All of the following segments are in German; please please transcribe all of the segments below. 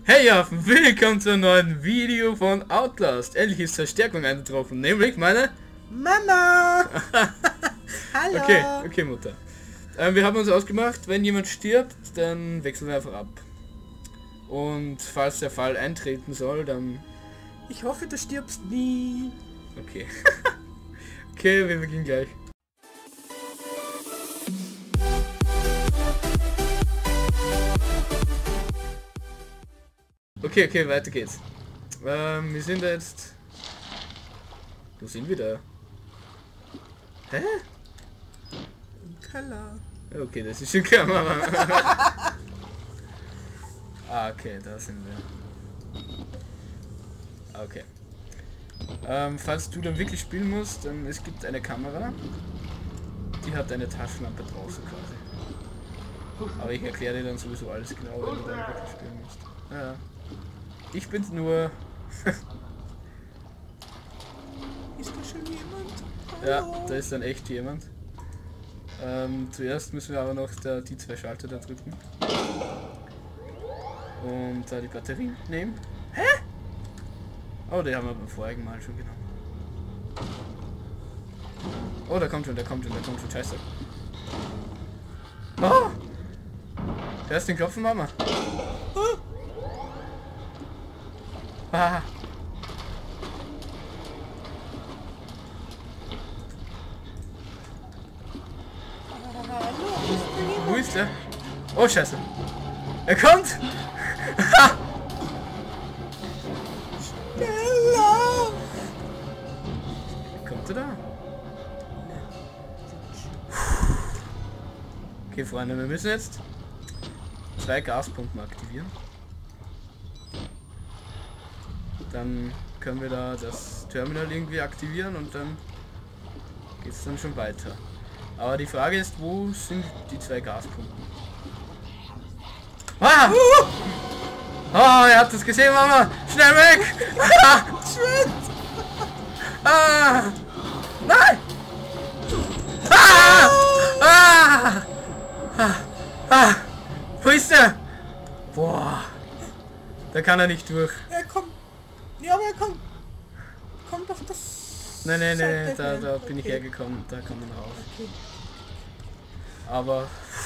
Hey ja, willkommen zu einem neuen Video von Outlast. Endlich ist Verstärkung eingetroffen, nämlich meine Mama! Hallo! Okay, Mutter. Wir haben uns ausgemacht, wenn jemand stirbt, dann wechseln wir einfach ab. Und falls der Fall eintreten soll, dann... Ich hoffe, du stirbst nie. Okay. Okay, wir beginnen gleich. Okay, weiter geht's. Wir sind jetzt... Wo sind wir da? Hä? Im Keller. Okay, das ist schon klar, Mama. Okay, da sind wir. Okay. Falls du dann wirklich spielen musst, dann es gibt eine Kamera. Die hat eine Taschenlampe draußen quasi. Aber ich erkläre dir dann sowieso alles genau, wenn du dann wirklich spielen musst. Ja. Ich bin's nur. Ist da schon jemand? Ja, Hallo? da ist dann echt jemand. Zuerst müssen wir aber noch die zwei Schalter da drücken. Und da die Batterie nehmen. Hä? Oh, die haben wir beim vorigen Mal schon genommen. Oh, der kommt schon, scheiße. Oh! Der ist den Klopfen, Mama. Ah. Hallo? Ist da jemand? Wo ist der? Oh, scheiße. Er kommt! Schneller! Kommt er da? Okay, Freunde, wir müssen jetzt 2 Gaspumpen aktivieren. Dann können wir da das Terminal irgendwie aktivieren und dann geht es dann schon weiter. Aber die Frage ist, wo sind die 2 Gaspumpen? Ah! Oh, er hat das gesehen, Mama! Schnell weg! Schritt! Ah! Nein! Ah! Ah! Ah! Ah! Wo ist er? Boah! Da kann er nicht durch. Er kommt. Ja, aber er kommt. Kommt auf das. Nein, Seite da her. bin ich Okay. hergekommen, da kann man rauf. Okay. Aber...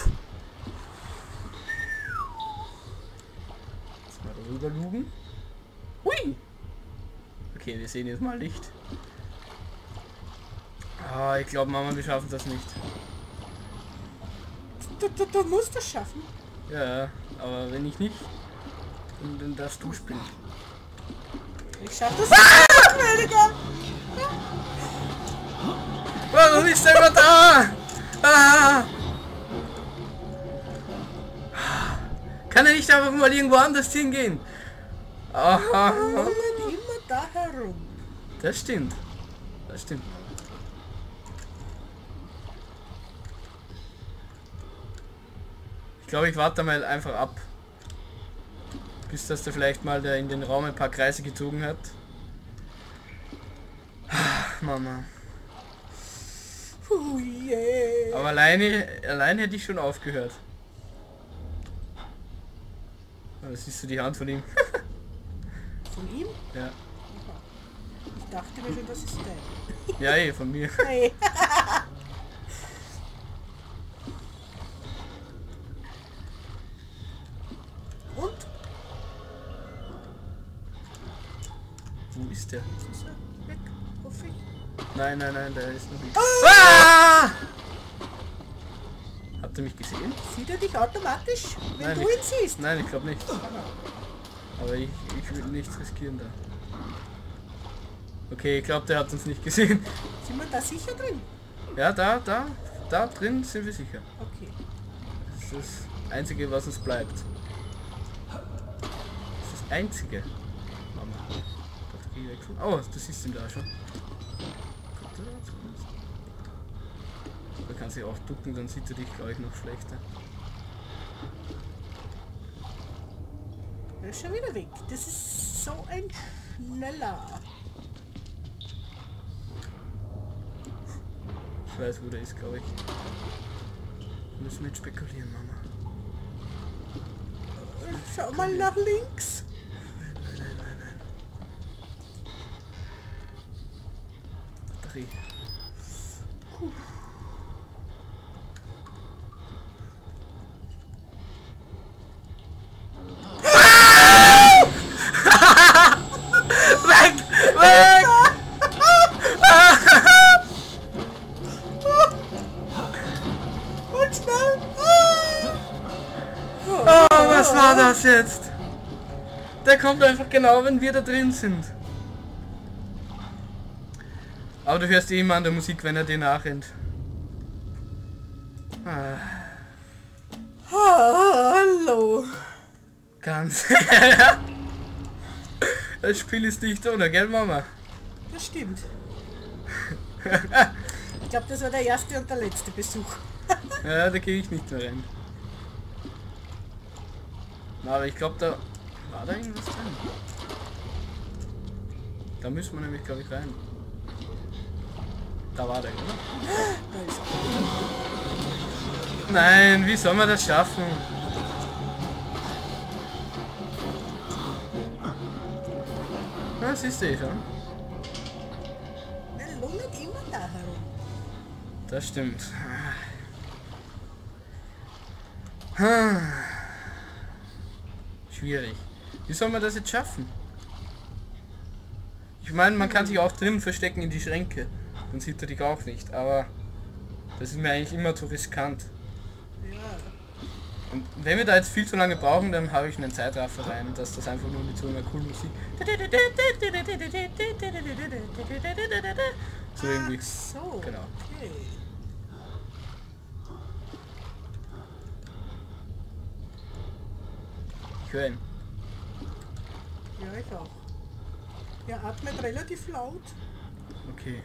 Jetzt mal rüber lugen. Hui! Okay, wir sehen jetzt mal Licht. Ah, ich glaube, Mama, wir schaffen das nicht. Du musst das schaffen. Ja, aber wenn ich nicht, dann darfst du spielen. Ich schaff das. Ah! Weniger! Warum ist der immer da? Ah! Kann er nicht einfach mal irgendwo anders hingehen? Aha. Immer da herum. Das stimmt. Das stimmt. Ich glaube, ich warte mal einfach ab. Bis dass der vielleicht mal der in den Raum ein paar Kreise gezogen hat. Mama. Yeah. Aber alleine hätte ich schon aufgehört. Oh, da siehst du die Hand von ihm. Von ihm? Ja. Ich dachte mir schon, das ist der. Ja, eh, von mir. Hey. Und? Wo ist der? Ist er weg? Hoffe ich. Nein, der ist noch nicht. Ah! Habt ihr mich gesehen? Sieht er dich automatisch, wenn Nein, du ihn siehst? Nein, ich glaube nicht. Aber ich will nichts riskieren da. Okay, ich glaube, der hat uns nicht gesehen. Sind wir da sicher drin? Ja, da drin sind wir sicher. Okay. Das ist das Einzige, was uns bleibt. Das ist das Einzige. Mama. Batterie wechseln. Oh, du siehst ihn da schon. Kommt er da zumindest? Da kann sich auch ducken, dann sieht er dich, glaube ich, noch schlechter. Er ist schon wieder weg. Das ist so ein schneller. Ich weiß, wo der ist, glaube ich. Müssen wir jetzt spekulieren, Mama. Schau mal nach links. Batterie. Weg! Weg! Und schnell! Oh, was war das jetzt? Der kommt einfach genau, wenn wir da drin sind. Aber du hörst eh immer an der Musik, wenn er dir nachrennt. Ah, Hallo! ganz. Das Spiel ist nicht ohne, gell Mama? Das stimmt. Ich glaube, das war der erste und der letzte Besuch. Ja, da gehe ich nicht mehr rein. Na, aber ich glaube, da war da irgendwas drin. Da müssen wir nämlich, glaube ich, rein. Da war der, oder? Da ist er. Nein, wie soll man das schaffen? Ja, siehst du eh schon. Der lungert immer da herum. Das stimmt. Schwierig. Wie soll man das jetzt schaffen? Ich meine, man kann sich auch drin verstecken in die Schränke. Dann sieht er dich auch nicht, aber das ist mir eigentlich immer zu riskant. Ja. Und wenn wir da jetzt viel zu lange brauchen, dann habe ich einen Zeitraffer rein, dass das einfach nur mit so einer coolen Musik... So irgendwie. So. Genau. Okay. Ich höre ihn. Ja, ich auch. Er atmet relativ laut. Okay.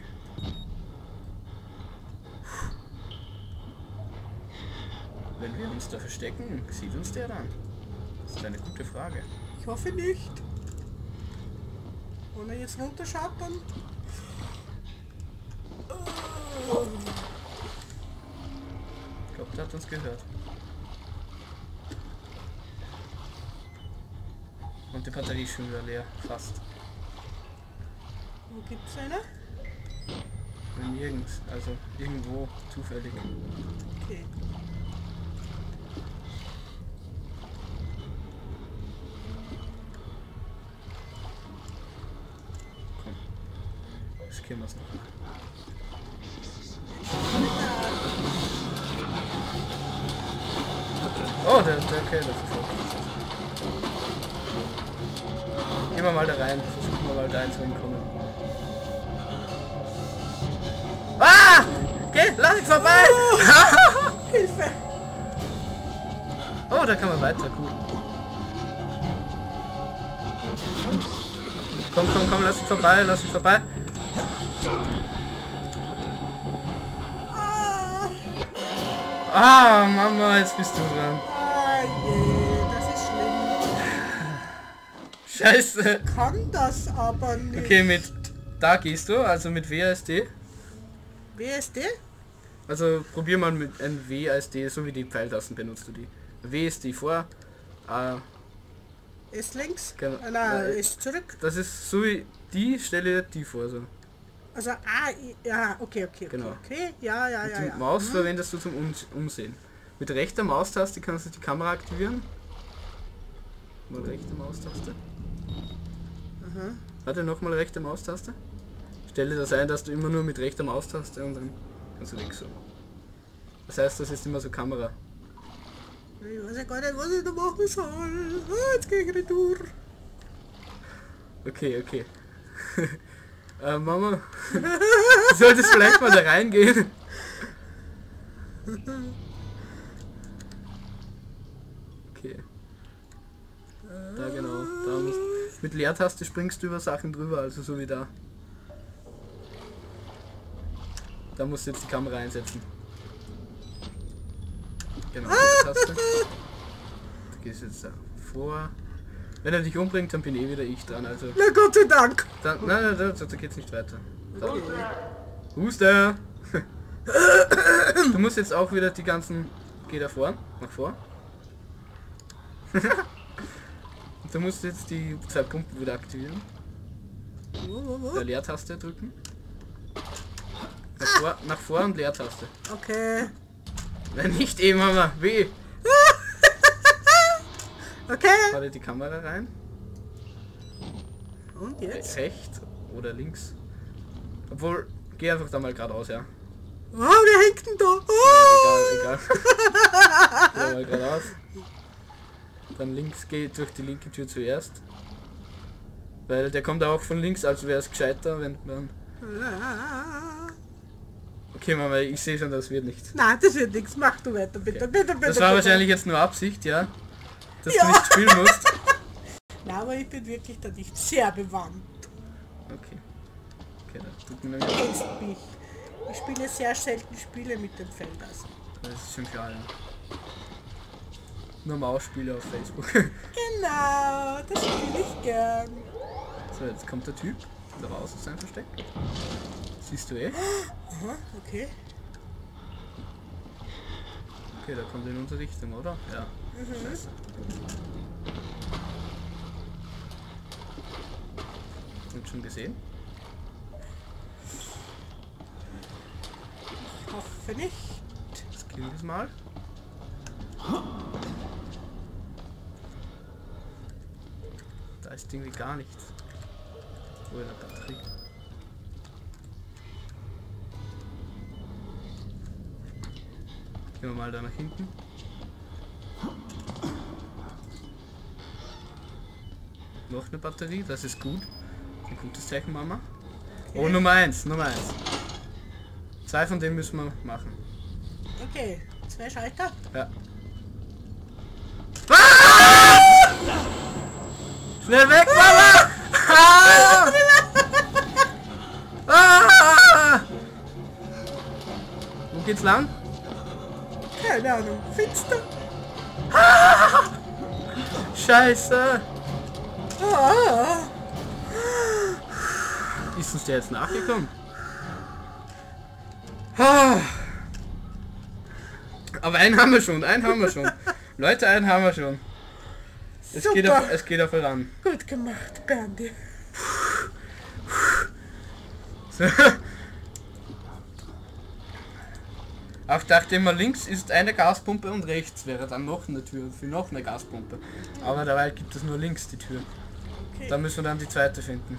Wenn wir uns da verstecken, sieht uns der dann? Das ist eine gute Frage. Ich hoffe nicht. Wenn er jetzt runterschaut, dann... Ich glaube, der hat uns gehört. Und die Batterie ist schon wieder leer. Fast. Wo gibt's eine? Nirgends. Also irgendwo zufällig. Okay. Komm. Riskieren wir es noch. Oh, okay, das ist okay. Gehen wir mal da rein. Versuchen wir mal da reinzukommen. Ah! Geh, lass mich vorbei! Hilfe! Oh, da kann man weiter, cool. Komm, komm, komm, lass mich vorbei, lass mich vorbei. Ah, Mama, jetzt bist du dran. Ah je, das ist schlimm. Scheiße. Kann das aber nicht. Okay, mit da gehst du, also mit WASD. WSD? Also probier mal mit einem WASD, so wie die Pfeiltasten benutzt du die. WSD vor. Ist links? Genau. Nein, ist zurück. Das ist so wie die Stelle die vor so. Also, ja, okay, Genau. okay, ja, Mit ja. der Maus verwendest du zum Umsehen. Mit rechter Maustaste kannst du die Kamera aktivieren. Mal rechte Maustaste. Warte, nochmal rechte Maustaste. Stelle das ein, dass du immer nur mit rechter Maustaste und dann kannst du wegzoomen. Das heißt, das ist immer so Kamera. Ich weiß ja gar nicht, was ich da machen soll. Jetzt gehe ich retour. Okay, okay. Mama, du solltest vielleicht mal da reingehen. Okay. Da genau, da musst, mit Leertaste springst du über Sachen drüber, also so wie da. Da musst du jetzt die Kamera einsetzen. Genau, Taste. Du gehst jetzt da vor. Wenn er dich umbringt, dann bin eh wieder ich dran, also... Na Gott sei Dank. Dann, nein, da geht's nicht weiter. Da. Huster! Du musst jetzt auch wieder die ganzen... Geh da vor, nach vor. Und du musst jetzt die 2 Pumpen wieder aktivieren. Der Leertaste drücken. nach vor und Leertaste. Okay. Wenn nicht eben, Mama. Weh. Okay. Fahr die Kamera rein. Und jetzt? Rechts oder links. Obwohl, geh einfach da mal geradeaus, ja. Oh, wer hängt denn da? Oh. Egal. Geh mal geradeaus. Dann links, geht durch die linke Tür zuerst. Weil der kommt auch von links, also wäre es gescheiter, wenn man... Okay, Mama, ich sehe schon, das wird nichts. Nein, das wird nichts. Mach du weiter, bitte, Okay. bitte. Das war wahrscheinlich jetzt nur Absicht, ja? Dass du nicht spielen musst. Nein, aber ich bin wirklich da nicht sehr bewandt. Okay. Okay, das tut mir nämlich... Du kennst mich. Ich spiele sehr selten Spiele mit den Felders. Das ist schon für alle. Nur Mausspiele auf Facebook. Genau, das spiele ich gern. So, jetzt kommt der Typ da raus aus seinem Versteck. Siehst du eh? Aha, okay. Okay, da kommt in unsere Richtung, oder? Ja. Scheiße. Und schon gesehen? Ich hoffe nicht. Das killen wir mal. Da ist irgendwie gar nichts. Wo in der Batterie. Gehen wir mal da nach hinten. Noch eine Batterie, das ist gut. Ein gutes Zeichen, Mama. Oh, Nummer 1, Nummer 1. 2 von denen müssen wir machen. Okay, 2 Schalter. Ja. Ah! Schnell weg, Mama! Ah! Ah! Wo geht's lang? Keine Ahnung, finster. Scheiße! Ah. Ist uns der jetzt nachgekommen? Ah. Aber einen haben wir schon, Leute, einen haben wir schon. Es geht auf voran. Gut gemacht, Berndi. So. Auch dachte immer, links ist eine Gaspumpe und rechts wäre dann noch eine Tür für noch eine Gaspumpe. Aber dabei gibt es nur links die Tür. Okay. Da müssen wir dann die zweite finden.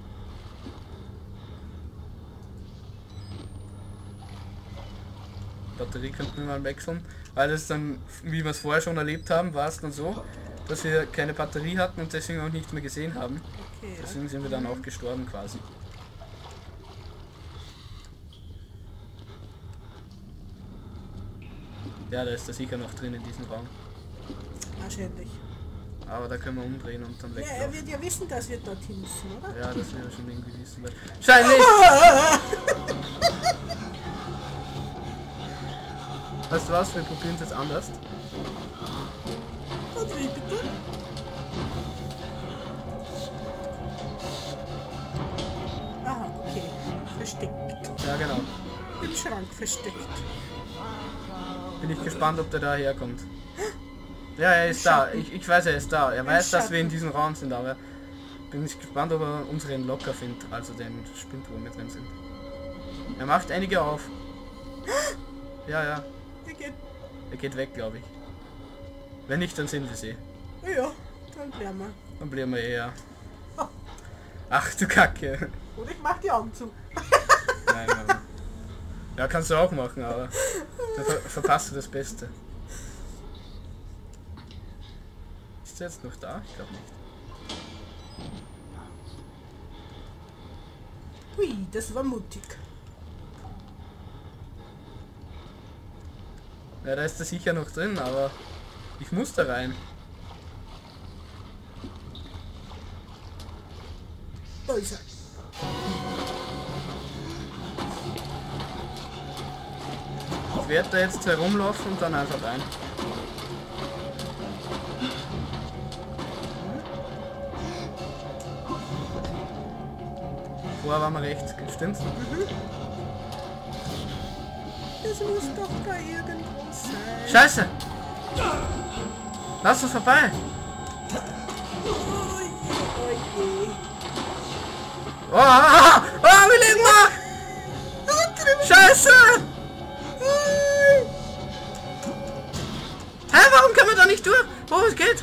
Batterie könnten wir mal wechseln, weil das dann, wie wir es vorher schon erlebt haben, war es dann so, dass wir keine Batterie hatten und deswegen auch nicht mehr gesehen haben. Okay, ja. Deswegen sind wir dann auch gestorben quasi. Ja, da ist er sicher noch drin in diesem Raum. Wahrscheinlich. Aber da können wir umdrehen und dann Ja, weglaufen. er wird ja wissen, dass wir dorthin müssen, oder? Ja, das wäre schon irgendwie wissen. Wahrscheinlich! Weißt du was, wir probieren es jetzt anders. Und wie bitte? Aha, okay. Versteckt. Ja, genau. Im Schrank versteckt. Bin ich gespannt, ob der da herkommt. Ja, er ist da. Ich weiß, er ist da. Er weiß, dass wir in diesem Raum sind, aber bin ich gespannt, ob er unseren Locker findet, also den Spind, wo wir drin sind. Er macht einige auf. Ja, ja. Er geht weg, glaube ich. Wenn nicht, dann sind wir sie. Ja, dann bleiben wir. Dann bleiben wir eher. Ach du Kacke. Oder ich mach die Augen zu. Nein, Mann. Ja, kannst du auch machen, aber dann verpasst du das Beste. Ist er jetzt noch da? Ich glaube nicht. Hui, das war mutig. Ja, da ist er sicher noch drin, aber ich muss da rein. Da ist er. Ich werde da jetzt herumlaufen und dann einfach rein. Vorher waren wir rechts, stimmt's? Das muss doch da irgendwo sein. Scheiße! Lass uns vorbei! Oje. Oh, wir leben noch! Scheiße! Hä, warum kann man da nicht durch? Oh, es geht!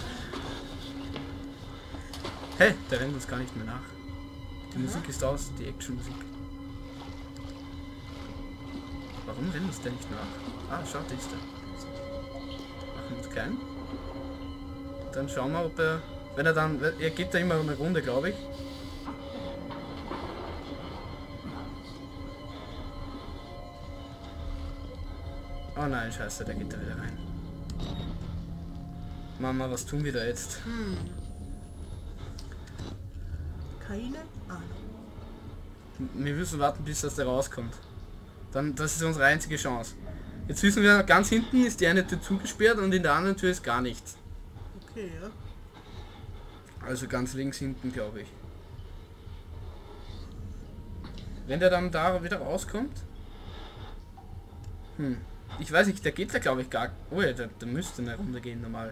Hä, der rennt uns gar nicht mehr nach. Die Musik ist aus, die Action-Musik. Warum rennt uns der nicht nach? Ah, schaut, da ist er. Machen wir uns keinen. Dann schauen wir, ob er... Wenn er dann... Er geht da immer eine Runde, glaube ich. Oh nein, scheiße, der geht da wieder rein. Mama, was tun wir da jetzt? Keine Ahnung. Wir müssen warten, bis das da rauskommt. Dann, das ist unsere einzige Chance. Jetzt wissen wir, ganz hinten ist die eine Tür zugesperrt und in der anderen Tür ist gar nichts. Okay, ja. Also ganz links hinten, glaube ich. Wenn der dann da wieder rauskommt... Ich weiß nicht, der geht da glaube ich gar... Oh ja, der müsste eine Runde gehen normal.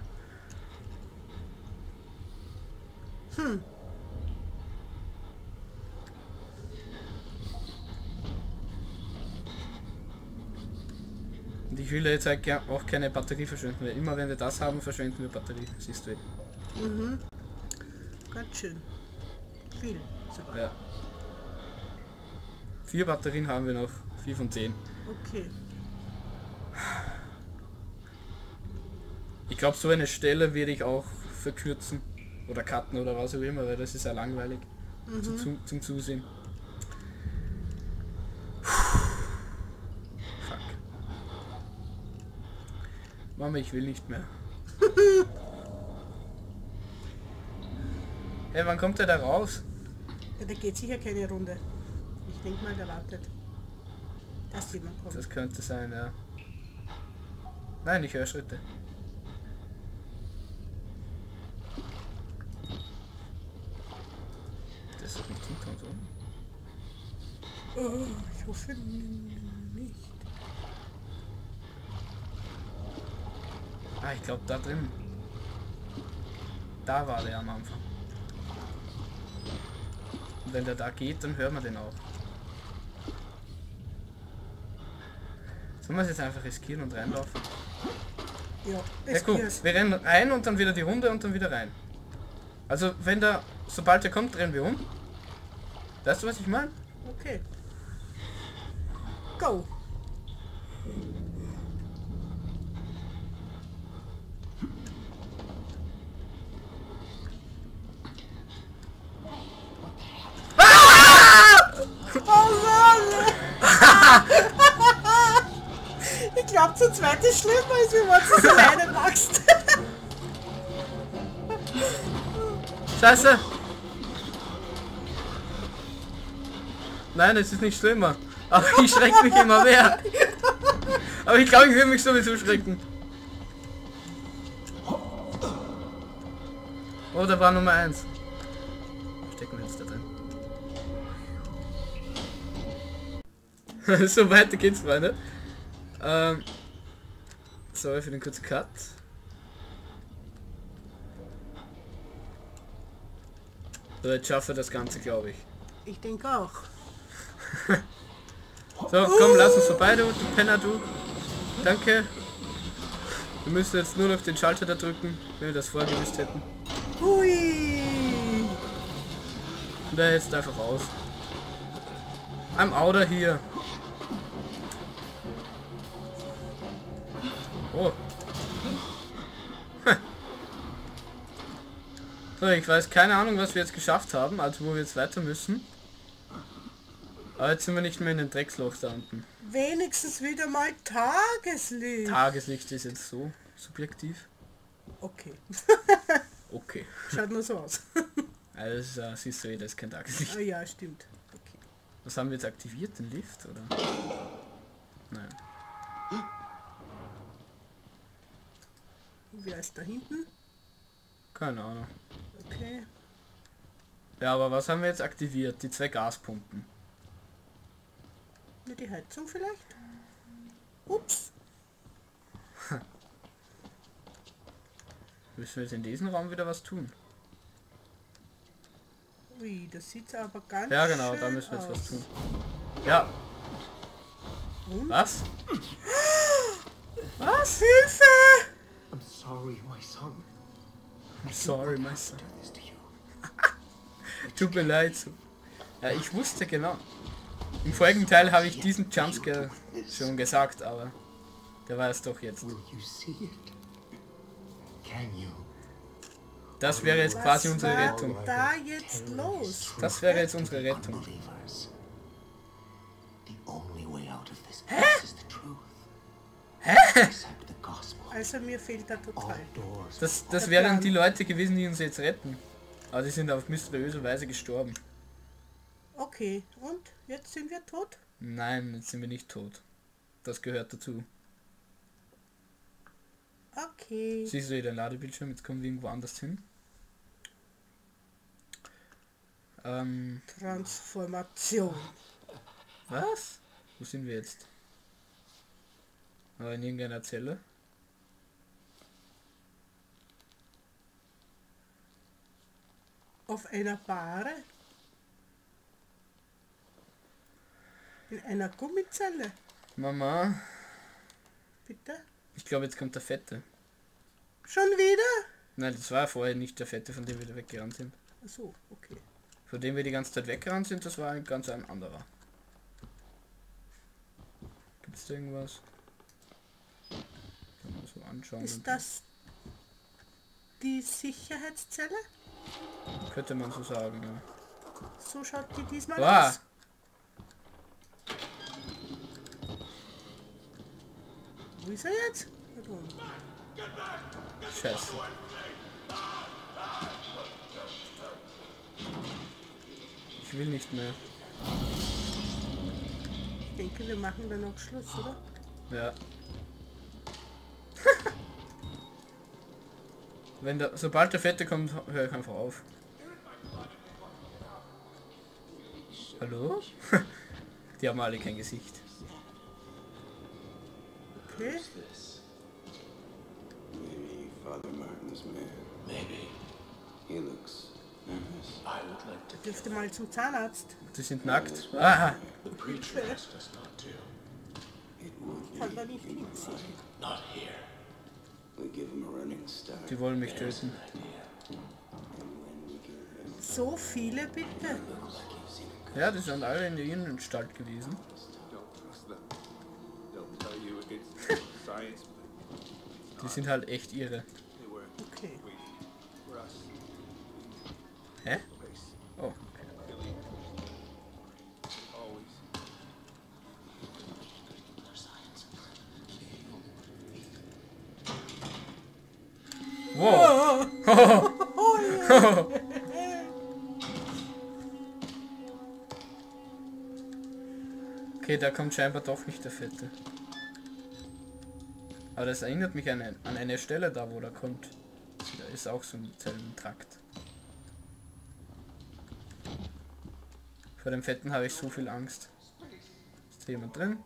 Und ich will jetzt halt auch keine Batterie verschwenden, weil immer wenn wir das haben, verschwenden wir Batterie. Siehst du. Ganz schön. Viel sogar. Ja. 4 Batterien haben wir noch. 4 von 10. Okay. Ich glaube, so eine Stelle werde ich auch verkürzen. Oder cutten oder was auch immer, weil das ist ja langweilig. Zum Zusehen. Fuck. Mama, ich will nicht mehr. Hey, wann kommt der da raus? Ja, der geht sicher keine Runde. Ich denke mal, der wartet. Dass jemand kommt. Das könnte sein, ja. Nein, ich höre Schritte. Das ist nicht hinter uns, oder? Oh, ich hoffe nicht. Ah, ich glaube da drin. Da war der am Anfang. Und wenn der da geht, dann hören wir den auch. Sollen wir es jetzt einfach riskieren und reinlaufen? Ja, Ja, guck, wir rennen rein und dann wieder die Runde und dann wieder rein. Also wenn der, sobald er kommt, rennen wir um. Weißt du, was ich meine? Okay. Go. Oh Mann! Ich glaube, zu zweit ist schlimmer, als wenn du es alleine machst. Scheiße! Nein, es ist nicht schlimmer. Aber ich schrecke mich immer mehr. Aber ich glaube, ich will mich sowieso schrecken. Oh, da war Nummer 1. Stecken wir jetzt da drin. So weiter geht's, Freunde. Sorry für den kurzen Cut. So, jetzt schaffe das Ganze, glaube ich. Ich denke auch. So, komm, lass uns vorbei, du Penner, du. Danke. Wir müssen jetzt nur noch den Schalter da drücken, wenn wir das vorher gewusst hätten. Hui! Und der jetzt einfach aus. I'm outer hier. Oh. So, ich weiß keine Ahnung, was wir jetzt geschafft haben, also wo wir jetzt weiter müssen. Aber jetzt sind wir nicht mehr in den Drecksloch da unten. Wenigstens wieder mal Tageslicht. Tageslicht ist jetzt so subjektiv. Okay. Okay. Schaut nur so aus. Also siehst du, das ist kein Tageslicht. Ah ja, stimmt. Okay. Was haben wir jetzt aktiviert? Den Lift, oder? Nein. Wer ist da hinten? Keine Ahnung. Okay. Ja, aber was haben wir jetzt aktiviert? Die 2 Gaspumpen. Mit die Heizung vielleicht? Ups. Müssen wir jetzt in diesem Raum wieder was tun? Ui, das sieht aber ganz Ja genau, schön da müssen wir jetzt aus. was tun. Ja. Und? Was? Was? Hilfe! I'm sorry, my son. I'm sorry, my son. Do this to you. Tut mir leid. Ja, ich wusste genau. Im vorigen Teil habe ich diesen Jumpscare schon gesagt, aber der war es doch jetzt. Will you see it? Can you? Das wäre jetzt quasi Was unsere war Rettung. da jetzt los? Das wäre jetzt unsere Rettung. Unbelievers. The only way out of this place is the truth. Accept the gospel. Also mir fehlt da All total. doors. Das wären die Leute gewesen, die uns jetzt retten. Aber die sind auf mysteriöse Weise gestorben. Okay, und? Jetzt sind wir tot? Nein, jetzt sind wir nicht tot. Das gehört dazu. Okay. Siehst du hier den Ladebildschirm? Jetzt kommen wir irgendwo anders hin. Transformation. Was? Wo sind wir jetzt? In irgendeiner Zelle? Auf einer Bahre? In einer Gummizelle? Mama, Bitte? ich glaube jetzt kommt der Fette. Schon wieder? Nein, das war vorher nicht der Fette, von dem wir weggerannt sind. Ach so, okay. Von dem wir die ganze Zeit weggerannt sind, das war ein ganz ein anderer. Gibt es da irgendwas? Kann man so anschauen. Ist das die Sicherheitszelle? Könnte man so sagen, ja. So schaut die diesmal Wow. aus. Wo ist er jetzt? Da oben. Scheiße. Ich will nicht mehr. Ich denke, wir machen dann noch Schluss, oder? Ja. Wenn der, sobald der Fette kommt, höre ich einfach auf. Hallo? Die haben alle kein Gesicht. Okay. Maybe Father Martin's man. Maybe. He looks nervous. I would like to. Dürfte mal zum Zahnarzt. Die sind nackt. Aha! The preacher asked us not to. It would Kann be man nicht hinsehen. not here. We give him a running start. Die wollen mich töten. And when we give him So viele bitte. Ja, die sind alle in der Innenanstalt gewesen. Don't trust them. They'll tell you it's science. Die sind halt echt irre. They were Okay. waiting for us. Hä? Place. Oh, okay. Billy. Always. Wow! Okay, da kommt scheinbar doch nicht der Fette. Aber das erinnert mich an eine Stelle da, wo der kommt. Da ist auch so ein Zellentrakt. Vor dem Fetten habe ich so viel Angst. Ist da jemand drin?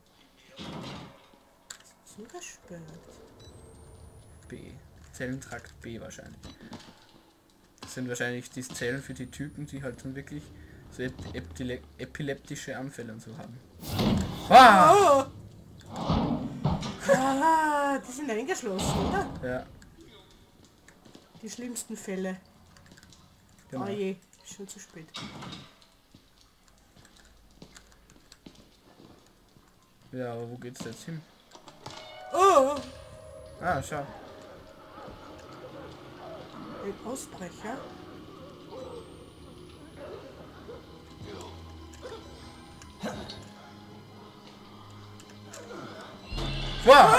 Zugesperrt. B. Zellentrakt B wahrscheinlich. Das sind wahrscheinlich die Zellen für die Typen, die halt dann wirklich so epileptische Anfälle und so haben. Ah! Ah, die sind eingeschlossen, oder? Ja, Die schlimmsten Fälle. genau. Oh je, schon zu spät. Ja, aber wo geht's jetzt hin? Oh! Ah, schau. Ein Ausbrecher. Wow!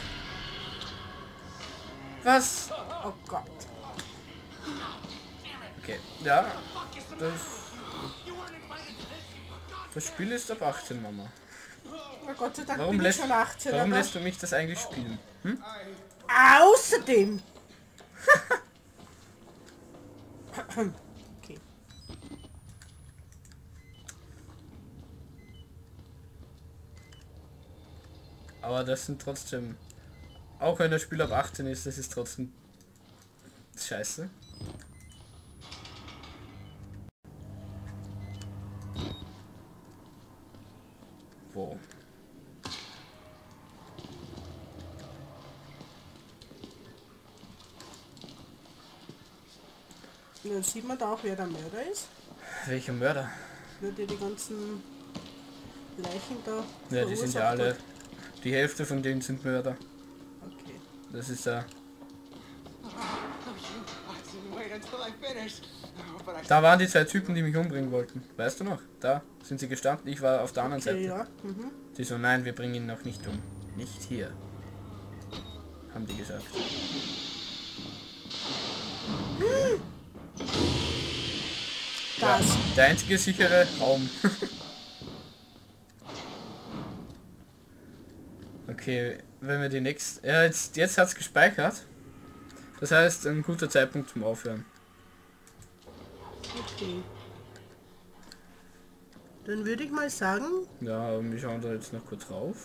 Was? Oh Gott. Okay, ja. Das Spiel ist ab 18, Mama. Oh Gott sei Dank Warum bin ich lässt, schon 18. warum aber- lässt du mich das eigentlich spielen? Hm? Außerdem. Okay. Aber das sind trotzdem, auch wenn das Spiel ab 18 ist, das ist trotzdem scheiße. Wow. Dann sieht man da auch, wer der Mörder ist. Welcher Mörder? Wird ja die ganzen Leichen da. Ja, die sind ja verursacht alle. hat. Die Hälfte von denen sind Mörder. Okay. Das ist da. Da waren die zwei Typen, die mich umbringen wollten. Weißt du noch? Da sind sie gestanden. Ich war auf der anderen Okay, Seite. ja. Mhm. Die so, nein, wir bringen ihn noch nicht um. Nicht hier. Haben die gesagt. Ja, Das. der einzige sichere Raum. Okay, wenn wir die nächste... Ja, jetzt hat es gespeichert. Das heißt, ein guter Zeitpunkt zum Aufhören. Okay. Dann würde ich mal sagen, Ja, wir schauen da jetzt noch kurz rauf.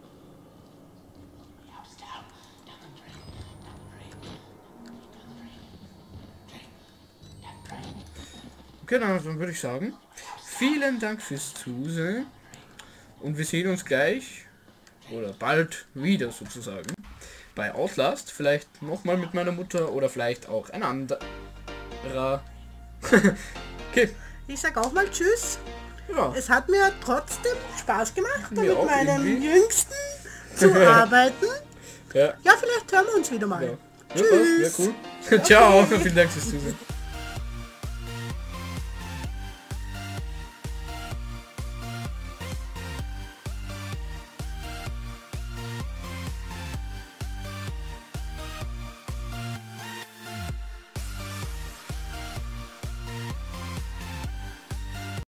Genau, dann würde ich sagen, vielen Dank fürs Zusehen und wir sehen uns gleich oder bald wieder sozusagen bei Outlast, vielleicht nochmal mit meiner Mutter oder vielleicht auch ein anderer. Okay, ich sag auch mal Tschüss. ja, Es hat mir trotzdem Spaß gemacht, da Mir mit auch meinem irgendwie. Jüngsten zu arbeiten. ja, Ja, vielleicht hören wir uns wieder mal. ja. Ja, passt, ja, cool. Ciao, vielen Dank fürs Zusehen.